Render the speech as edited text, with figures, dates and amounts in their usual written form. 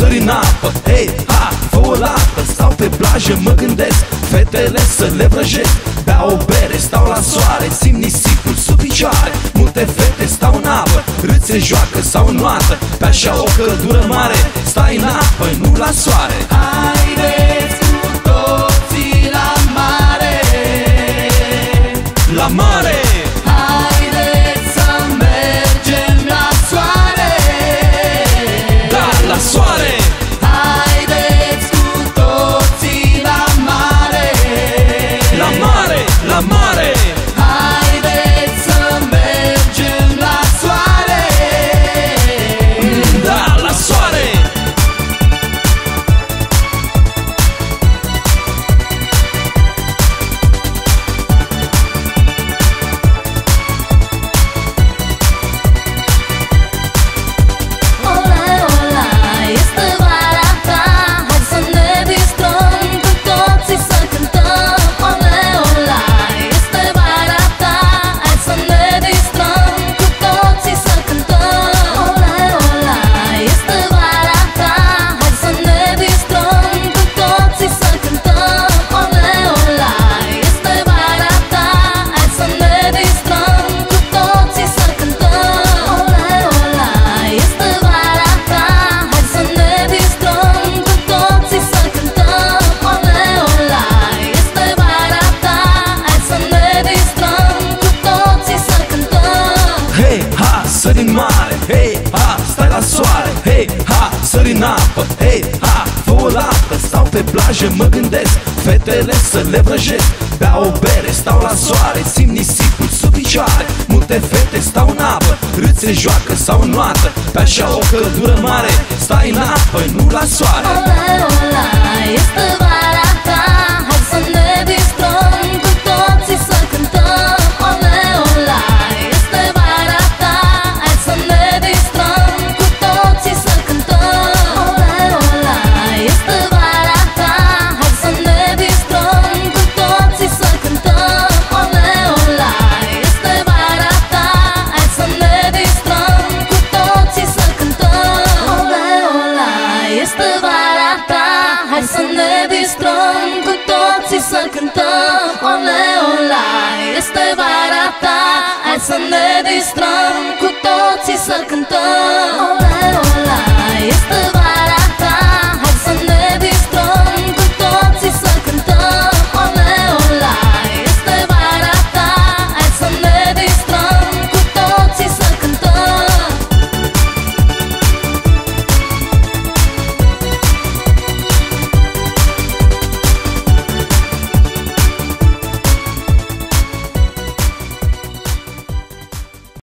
sări în apă, hei, ha, fă o lată. Stau pe plajă, mă gândesc, fetele să le vrăjesc. Beau o bere, stau la soare, simt nisipul sub picioare. Multe fete stau în apă, râțe, joacă sau înnoată. Pe așa o căldură mare, stai în apă, nu la soare. Haideți cu toții la mare, la mare. haideți să mergem la soare, Da, la soare. haideți cu toții la mare, La mare, la mare. haideți să mergem la soare. Da, la soare. Ola, ola, este vara ta, hai să ne distrăm, cu toții să cântăm. Ola, ola, este vara ta, hai să ne distrăm, cu toții să cântăm. Ola, ola, este vara ta, hai să ne distrăm, cu toții să cântăm. Ola, ola, este vara ta, hai să ne distrăm, cu toții să cântăm. Ola, ola, este vara ta, hai să ne distrăm, cu toții să cântăm. Ola, ola, este vara ta, hai să ne distrăm, cu toții să cântăm. Hei, ha, sări în mare, hei, ha, stai la soare. Hei, ha, sări în apă, hei, ha, fă o lată. Stau pe plajă, mă gândesc, fetele să le vrăjesc. Beau o bere, stau la soare, simt nisipul sub picioare. Multe fete stau în apă, râțe, joacă sau înnoată. Pe așa o căldură mare, stai în apă, nu la soare. Ola, ola, este vara ta, hai să ne distrăm, cu toții să cântăm. Ola, ola, este vara ta, hai să ne distrăm, cu toții să cântăm. Ola, ola, este vara ta, hai să ne distrăm, cu toții să cântăm. Ola, ola, este vara ta, hai să ne distrăm, cu toții să cântăm. Ola, ola, este vara ta, hai să ne distrăm, cu toții să cântăm. Ola, ola, este vara ta, hai să ne distrăm.